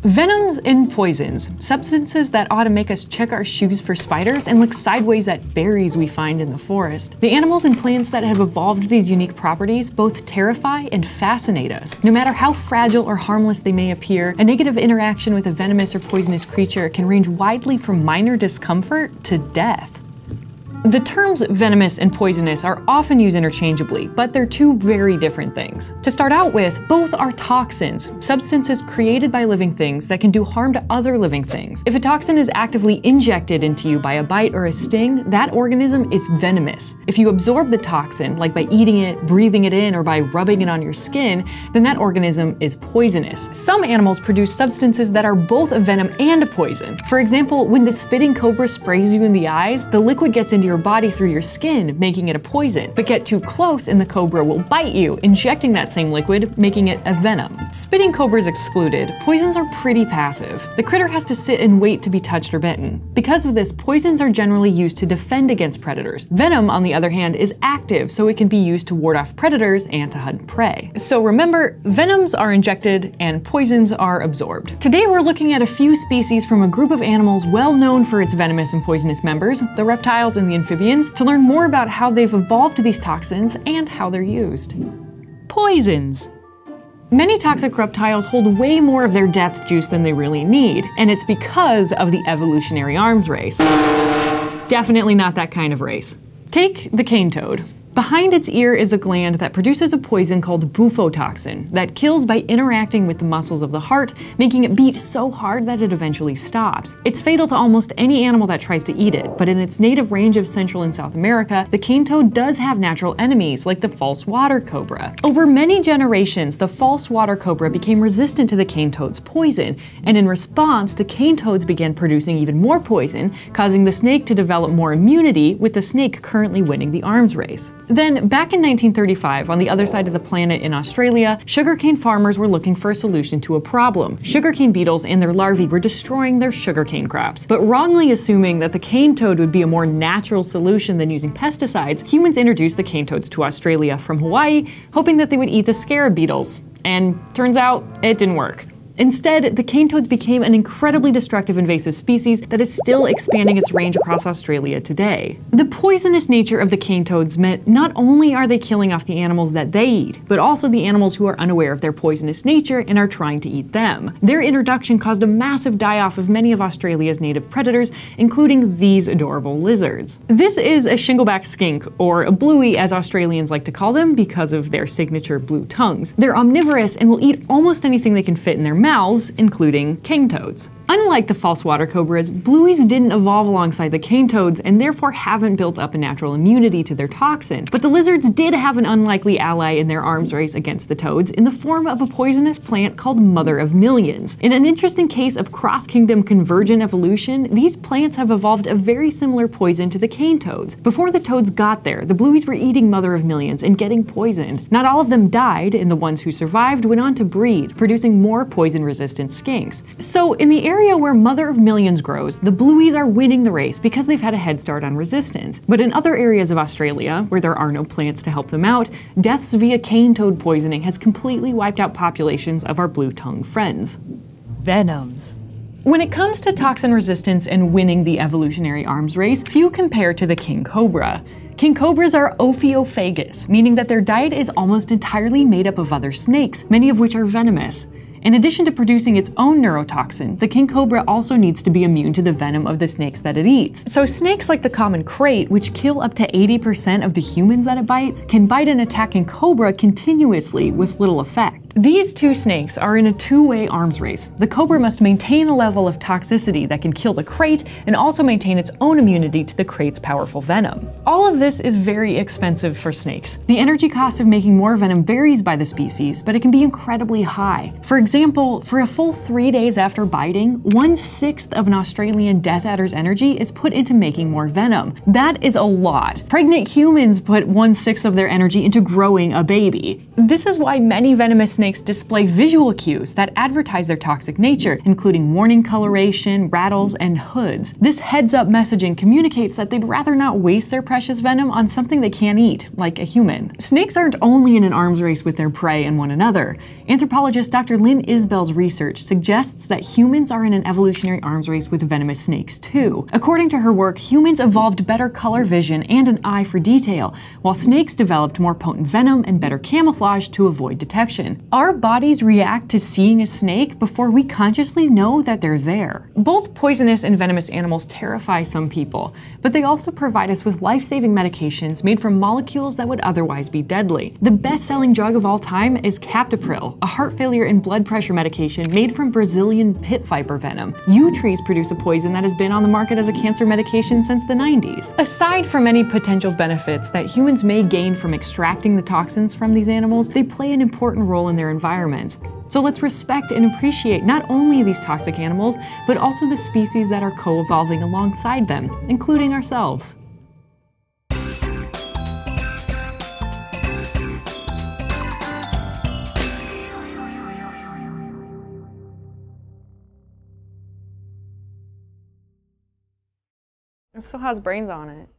Venoms and poisons, substances that ought to make us check our shoes for spiders and look sideways at berries we find in the forest. The animals and plants that have evolved these unique properties both terrify and fascinate us. No matter how fragile or harmless they may appear, a negative interaction with a venomous or poisonous creature can range widely from minor discomfort to death. The terms venomous and poisonous are often used interchangeably, but they're two very different things. To start out with, both are toxins, substances created by living things that can do harm to other living things. If a toxin is actively injected into you by a bite or a sting, that organism is venomous. If you absorb the toxin, like by eating it, breathing it in, or by rubbing it on your skin, then that organism is poisonous. Some animals produce substances that are both a venom and a poison. For example, when the spitting cobra sprays you in the eyes, the liquid gets into your body through your skin, making it a poison. But get too close and the cobra will bite you, injecting that same liquid, making it a venom. Spitting cobras excluded, poisons are pretty passive. The critter has to sit and wait to be touched or bitten. Because of this, poisons are generally used to defend against predators. Venom, on the other hand, is active, so it can be used to ward off predators and to hunt prey. So remember, venoms are injected and poisons are absorbed. Today we're looking at a few species from a group of animals well known for its venomous and poisonous members, the reptiles and the amphibians, to learn more about how they've evolved these toxins and how they're used. Poisons. Many toxic reptiles hold way more of their death juice than they really need, and it's because of the evolutionary arms race. Definitely not that kind of race. Take the cane toad. Behind its ear is a gland that produces a poison called bufotoxin that kills by interacting with the muscles of the heart, making it beat so hard that it eventually stops. It's fatal to almost any animal that tries to eat it, but in its native range of Central and South America, the cane toad does have natural enemies like the false water cobra. Over many generations, the false water cobra became resistant to the cane toad's poison, and in response, the cane toads began producing even more poison, causing the snake to develop more immunity, with the snake currently winning the arms race. Then, back in 1935, on the other side of the planet in Australia, sugarcane farmers were looking for a solution to a problem. Sugarcane beetles and their larvae were destroying their sugarcane crops. But wrongly assuming that the cane toad would be a more natural solution than using pesticides, humans introduced the cane toads to Australia from Hawaii, hoping that they would eat the scarab beetles. And turns out, it didn't work. Instead, the cane toads became an incredibly destructive invasive species that is still expanding its range across Australia today. The poisonous nature of the cane toads meant not only are they killing off the animals that they eat, but also the animals who are unaware of their poisonous nature and are trying to eat them. Their introduction caused a massive die-off of many of Australia's native predators, including these adorable lizards. This is a shingleback skink, or a bluey as Australians like to call them because of their signature blue tongues. They're omnivorous and will eat almost anything they can fit in their mouths, including cane toads. Unlike the false water cobras, blueys didn't evolve alongside the cane toads and therefore haven't built up a natural immunity to their toxin. But the lizards did have an unlikely ally in their arms race against the toads in the form of a poisonous plant called Mother of Millions. In an interesting case of cross-kingdom convergent evolution, these plants have evolved a very similar poison to the cane toads. Before the toads got there, the blueys were eating Mother of Millions and getting poisoned. Not all of them died, and the ones who survived went on to breed, producing more poison-resistant skinks. So in the area where Mother of Millions grows, the blueys are winning the race because they've had a head start on resistance. But in other areas of Australia, where there are no plants to help them out, deaths via cane toad poisoning has completely wiped out populations of our blue-tongued friends. Venoms. When it comes to toxin resistance and winning the evolutionary arms race, few compare to the king cobra. King cobras are ophiophagous, meaning that their diet is almost entirely made up of other snakes, many of which are venomous. In addition to producing its own neurotoxin, the king cobra also needs to be immune to the venom of the snakes that it eats. So snakes like the common krait, which kill up to 80% of the humans that it bites, can bite an attacking cobra continuously with little effect. These two snakes are in a two-way arms race. The cobra must maintain a level of toxicity that can kill the krait and also maintain its own immunity to the krait's powerful venom. All of this is very expensive for snakes. The energy cost of making more venom varies by the species, but it can be incredibly high. For example, for a full 3 days after biting, 1/6 of an Australian death adder's energy is put into making more venom. That is a lot. Pregnant humans put 1/6 of their energy into growing a baby. This is why many venomous snakes snakes display visual cues that advertise their toxic nature, including warning coloration, rattles, and hoods. This heads-up messaging communicates that they'd rather not waste their precious venom on something they can't eat, like a human. Snakes aren't only in an arms race with their prey and one another. Anthropologist Dr. Lynn Isbell's research suggests that humans are in an evolutionary arms race with venomous snakes too. According to her work, humans evolved better color vision and an eye for detail, while snakes developed more potent venom and better camouflage to avoid detection. Our bodies react to seeing a snake before we consciously know that they're there. Both poisonous and venomous animals terrify some people, but they also provide us with life-saving medications made from molecules that would otherwise be deadly. The best-selling drug of all time is Captopril, a heart failure and blood pressure medication made from Brazilian pit viper venom. Yew trees produce a poison that has been on the market as a cancer medication since the 90s. Aside from any potential benefits that humans may gain from extracting the toxins from these animals, they play an important role in their environment. So let's respect and appreciate not only these toxic animals, but also the species that are co-evolving alongside them, including ourselves. It still has brains on it.